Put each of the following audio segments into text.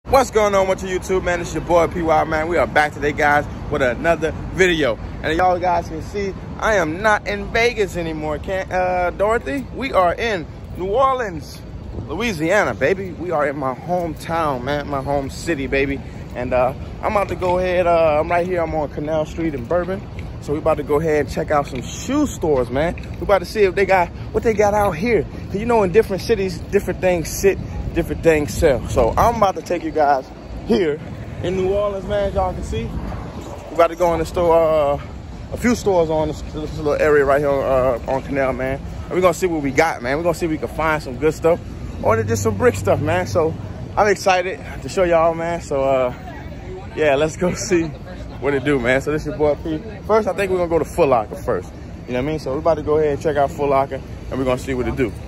What's going on with your YouTube, man? It's your boy PY, man. We are back today, guys, with another video. And y'all guys can see, I am not in Vegas anymore, Dorothy? We are in New Orleans, Louisiana, baby. We are in my hometown, man, my home city, baby. And I'm about to go ahead, I'm right here, I'm on Canal Street in Bourbon. So we about to go ahead and check out some shoe stores, man. We about to see if they got, what they got out here. Cause you know, in different cities, different things sit, different things sell. So I'm about to take you guys here in New Orleans, man. Y'all can see we about to go in the store, a few stores on this little area right here on Canal, man. And we're gonna see what we got, man. We're gonna see if we can find some good stuff or just some brick stuff, man. So I'm excited to show y'all, man. So yeah, let's go see what it do, man. So this is your boy P. First, I think we're gonna go to Foot Locker first. You know what I mean? So we're about to go ahead and check out Foot Locker and we're gonna see what it do.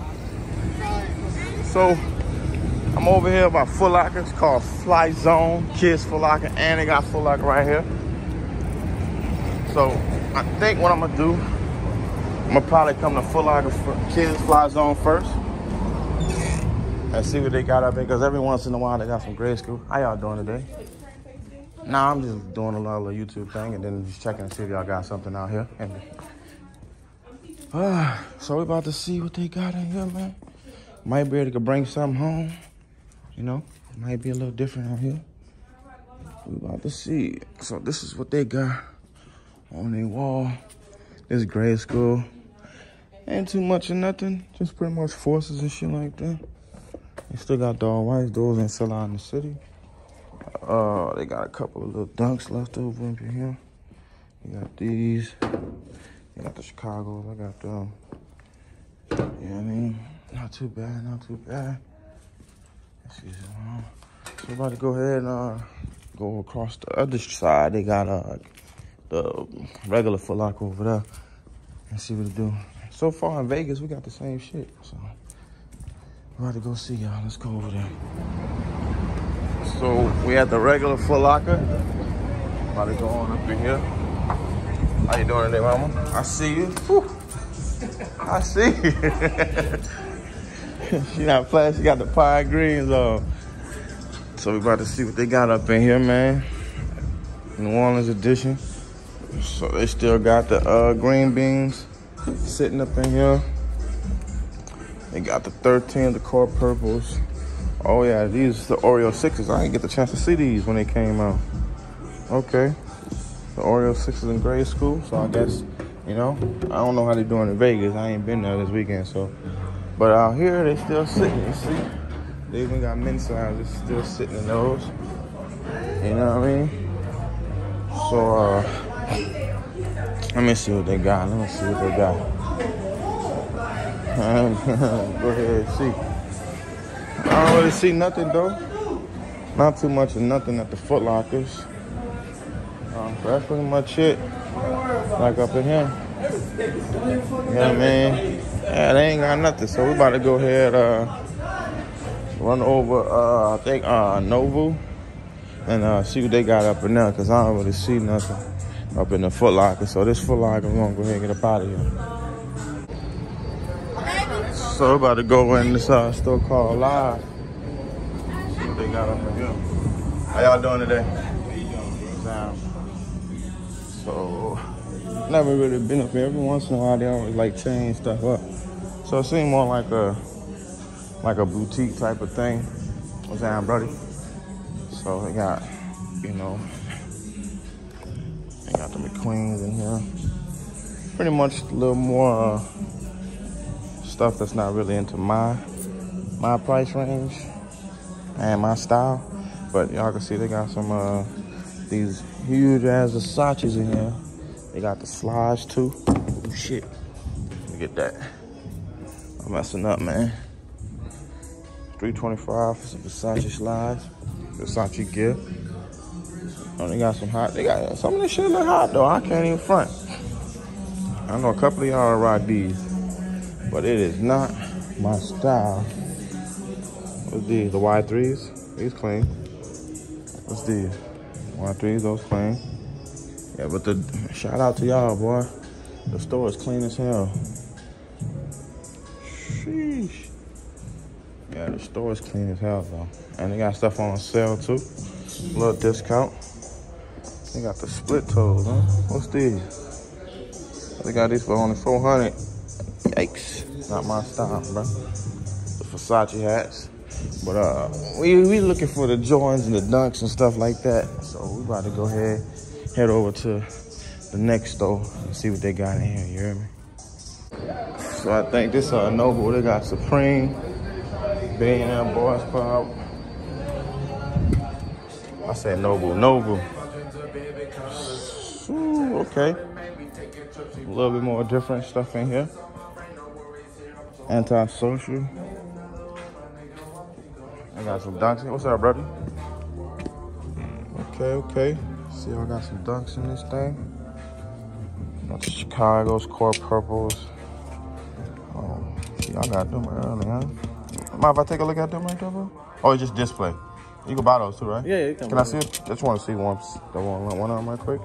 So I'm over here by Foot Locker. It's called Fly Zone Kids Foot Locker, and they got Foot Locker right here. So I think what I'm gonna do, I'm gonna probably come to Foot Locker for Kids Fly Zone first and see what they got up there, because every once in a while they got some grade school. How y'all doing today? Nah, I'm just doing a little YouTube thing and then just checking to see if y'all got something out here. So we're about to see what they got in here, man. Might be able to bring something home. You know, it might be a little different out here. We're about to see. So this is what they got on their wall. This grade school. Ain't too much of nothing. Just pretty much forces and shit like that. They still got the all whites. Those ain't sell out in the city. They got a couple of little dunks left over up here. You got these. You got the Chicago's. I got them. You know what I mean? Not too bad, not too bad. Excuse me. So we're about to go ahead and go across the other side. They got the regular Foot Locker over there and see what it do. So far in Vegas, we got the same shit. So we're about to go see y'all. Let's go over there. So we at the regular Foot Locker. About to go on up in here. How you doing today, mama? I see you. Whew. I see you. She not playing, she got the pie greens on. So we about to see what they got up in here, man. New Orleans edition. So they still got the green beans sitting up in here. They got the 13, the core purples. Oh yeah, these the Oreo 6s. I didn't get the chance to see these when they came out. Okay. The Oreo 6s in grade school. So I guess, you know, I don't know how they doing in Vegas. I ain't been there this weekend, so. But out here, they still sitting, you see? They even got men's size, it's still sitting in those. You know what I mean? So, let me see what they got. Let me see what they got. Go ahead and see. I don't really see nothing, though. Not too much of nothing at the Foot Lockers. That's pretty much it. Like up in here. You know what I mean? Yeah, they ain't got nothing, so we about to go ahead, run over, I think, Novu, and see what they got up in there, because I don't really see nothing up in the Foot Locker. So this Foot Locker, we're going to go ahead and get up out of here. So we're about to go in this store called Live. See what they got up in here. How y'all doing today? So, never really been up here. Every once in a while, they always like change stuff up. So it seemed more like a boutique type of thing. What's that, buddy? So they got, you know, they got the McQueens in here. Pretty much a little more stuff that's not really into my price range and my style. But y'all can see they got some these huge ass Versace's in here. They got the slides too. Oh shit. Let me get that. I'm messing up, man. $325 for some Versace slides. Versace gift. Oh, they got some hot. They got some of this shit look hot though. I can't even front. I know a couple of y'all rock these, but it is not my style. What's these? The Y3s? These clean. What's these? Y3s, those clean. Yeah, but the shout out to y'all, boy. The store is clean as hell. Sheesh. Yeah, the store is clean as hell though. And they got stuff on sale too. A little discount. They got the split toes, huh? What's these? They got these for only $400. Yikes. Not my style, bro. The Versace hats. But we looking for the Jordans and the Dunks and stuff like that. So we about to go ahead, head over to the next store and see what they got in here, you hear me? So I think this Noble, they got Supreme, Billionaire Boys Club. I said Noble. Ooh, okay. A little bit more different stuff in here. Antisocial. I got some Dunks. What's up, brother? Okay. See, I got some Dunks in this thing. Got the Chicago's, Core Purples. Oh, see, I got them early, huh? Mind if I take a look at them right there, bro? Oh, it's just display. You can buy those too, right? Yeah, you can. Can I see it? Just want to see one of them right quick.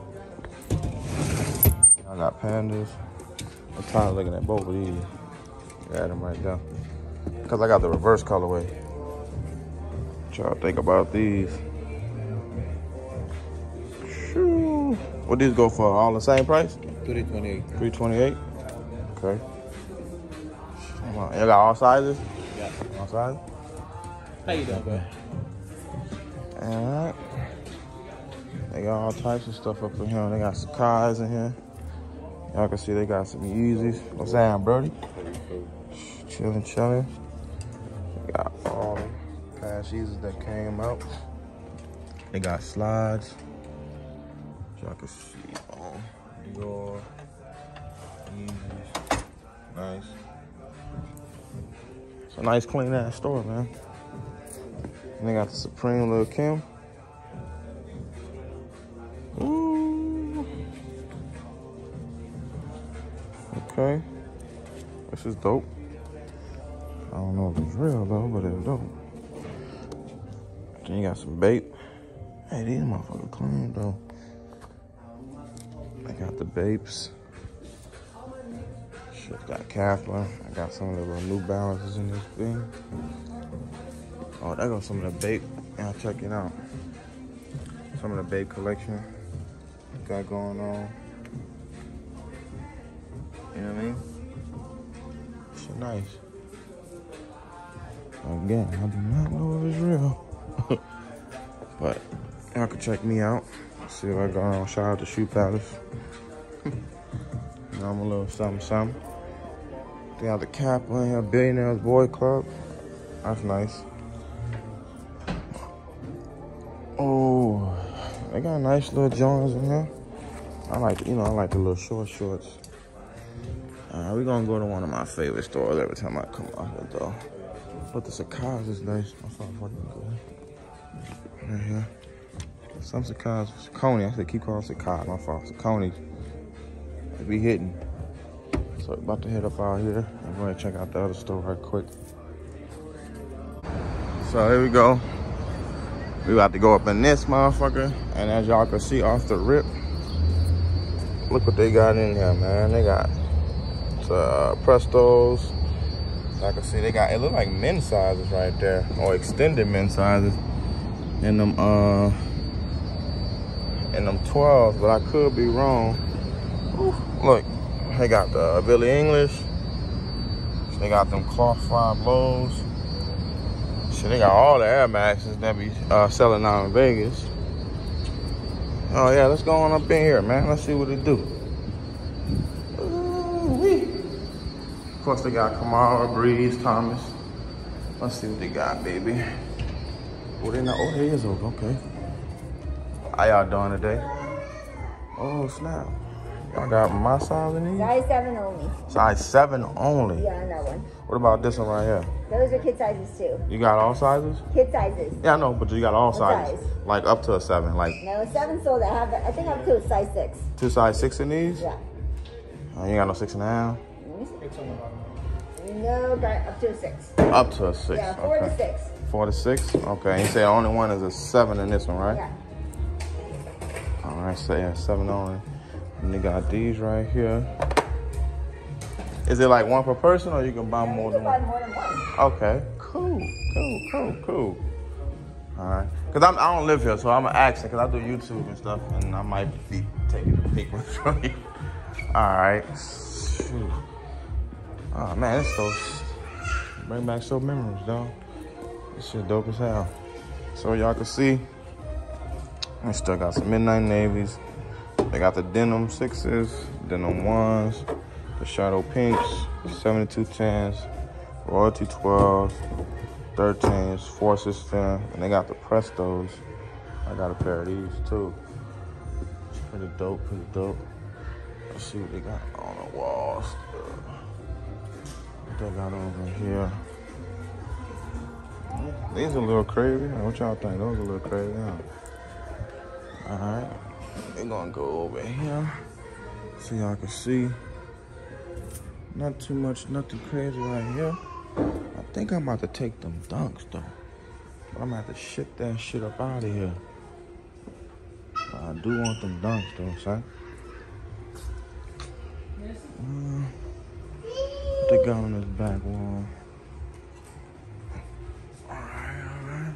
I got Pandas. I'm tired of looking at both of these. Got them right there. Because I got the reverse colorway. What y'all think about these? Shoo. What these go for? All the same price? $328. $328? Okay. You got all sizes? Yeah. All sizes? How you doing, bro? Alright. They got all types of stuff up in here. They got some Kais in here. Y'all can see they got some Yeezys. What's that, Brody? Chilling. They got all the past Yeezys that came out. They got slides. Y'all can see all Dior, Yeezys. Nice. It's a nice, clean ass store, man. And they got the Supreme Lil' Kim. Ooh. Okay. This is dope. I don't know if it's real though, but it's dope. Then you got some Bape. Hey, these motherfuckers clean though. I got the Bapes. Shit, got Kafla. I got some of the little New Balances in this thing. Oh, there goes some of the Bape. Yeah, check it out. Some of the Bape collection got going on. You know what I mean? Shit nice. Again, I do not know if it's real. But y'all can check me out. See what I got on. Shout out to Shoe Palace. You know, I'm a little something. They got the cap on here, Billionaires Boy Club. That's nice. Oh, they got nice little Jones in here. I like the little shorts. We're gonna go to one of my favorite stores every time I come out here though. But the Sacai's is nice. I'm sorry, fucking good. Right here. Some Sacai's, Saucony. I should keep calling Sacai, my fault. Saucony. They be hitting. So about to head up out here. I'm going to check out the other store right quick. So here we go. We about to go up in this motherfucker. And as y'all can see off the rip, look what they got in here, man. They got Prestos. I can see they got, it look like men's sizes right there, or extended men's sizes in them 12s, but I could be wrong. Ooh, look, they got the Billie English. They got them cloth 5 lows. Shit, they got all the Air Maxes that be selling out in Vegas. Oh yeah, let's go on up in here, man. Let's see what it do. Of course, they got Kamara, Breeze, Thomas. Let's see what they got, baby. Oh, they not. Oh, there is over. Okay. How y'all doing today? Oh, snap. Y'all got my size in these? Size 7 only. Size 7 only? Yeah, on that one. What about this one right here? Those are kid sizes too. You got all sizes? Kid sizes. Yeah, I know, but you got all sizes. Size? Like up to a 7. Like. No, 7 sold. I think up to a size 6. 2 size 6 in these? Yeah. You ain't got no 6.5? No, got up to a 6. Up to a 6. Yeah, 4 to 6. 4 to 6? Okay. You say the only one is a 7 in this one, right? Yeah. All right, so yeah, 7 only. And they got these right here. Is it like one per person, or you can buy more than one? You can buy more than one. Okay, cool. All right, cause I don't live here, so I'm an accent, cause I do YouTube and stuff, and I might be taking a peek from you. All right. Shoot. Oh man, this so bring back so memories, dog. This shit dope as hell. So y'all can see, I still got some Midnight Navies. They got the denim 6s, denim 1s, the Shadow Pinks, 7210s, Royalty 12s, 13s, Forces 10, and they got the Prestos. I got a pair of these too. Pretty dope. Let's see what they got on the walls. What they got over here? These are a little crazy. What y'all think? Those are a little crazy, huh? All right, we're gonna go over here so y'all can see. Not too much, nothing crazy right here. I think I'm about to take them dunks though. But I'm gonna have to ship that shit up out of here. But I do want them dunks though, son. What they got on this back wall? Alright.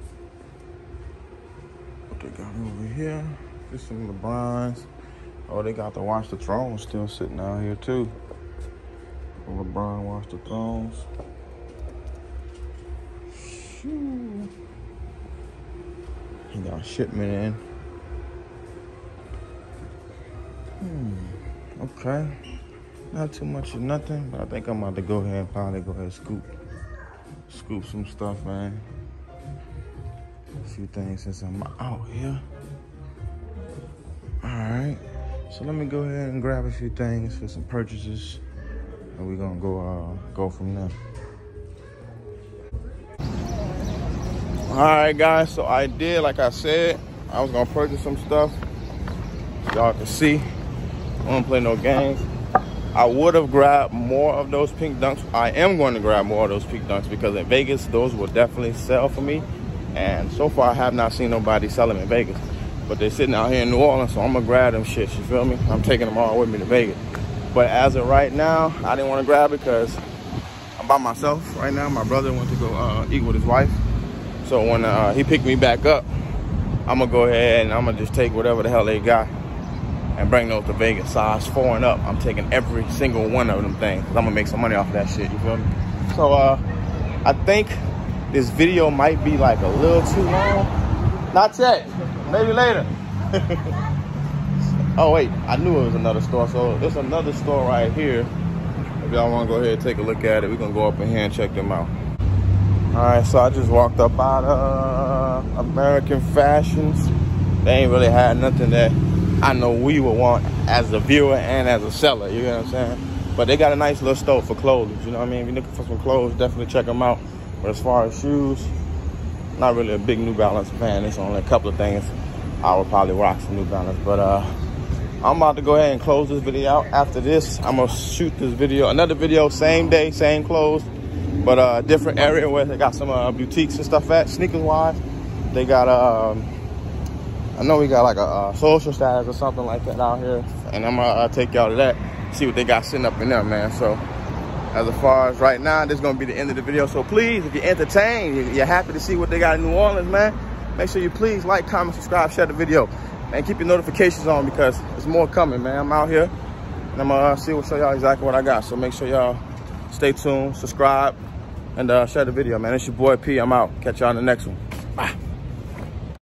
What they got over here? Just some LeBrons. Oh, they got the Watch the Throne still sitting out here too. LeBron Watch the Thrones. Shoo. He got a shipment in. Okay. Not too much of nothing, but I think I'm about to go ahead and probably go ahead and scoop some stuff, man. A few things since I'm out here. All right. So let me go ahead and grab a few things for some purchases, and we're gonna go from there. All right, guys. So I did, like I said, I was gonna purchase some stuff. Y'all can see. I don't play no games. I would have grabbed more of those pink dunks. I am going to grab more of those pink dunks because in Vegas, those will definitely sell for me. And so far, I have not seen nobody sell them in Vegas. But they're sitting out here in New Orleans, so I'm going to grab them shits, you feel me? I'm taking them all with me to Vegas. But as of right now, I didn't want to grab it because I'm by myself right now. My brother went to go eat with his wife. So when he picked me back up, I'm going to go ahead and I'm going to just take whatever the hell they got and bring those to Vegas. Size 4 and up. I'm taking every single one of them things. I'm gonna make some money off of that shit, you feel me? So I think this video might be like a little too long. Not yet, maybe later. Oh wait, I knew it was another store. So there's another store right here. If y'all wanna go ahead and take a look at it, we're gonna go up in here and check them out. All right, so I just walked up out of American Fashions. They ain't really had nothing that I know we would want as a viewer and as a seller, you know what I'm saying? But they got a nice little store for clothes, you know what I mean? If you're looking for some clothes, definitely check them out. But as far as shoes, not really a big New Balance fan. It's only a couple of things I would probably rock some New Balance. But I'm about to go ahead and close this video out. After this, I'm gonna shoot this video, another video, same day, same clothes, but a different area where they got some boutiques and stuff at, sneakers-wise. They got, I know we got like a social status or something like that out here, and I'm gonna take y'all to that, see what they got sitting up in there, man. So as far as right now, this is gonna be the end of the video. So please, if you're entertained, you're happy to see what they got in New Orleans, man, make sure you please like, comment, subscribe, share the video, and keep your notifications on because there's more coming, man. I'm out here, and I'm gonna show y'all exactly what I got. So make sure y'all stay tuned, subscribe, and share the video, man. It's your boy P. I'm out. Catch y'all in the next one. Bye.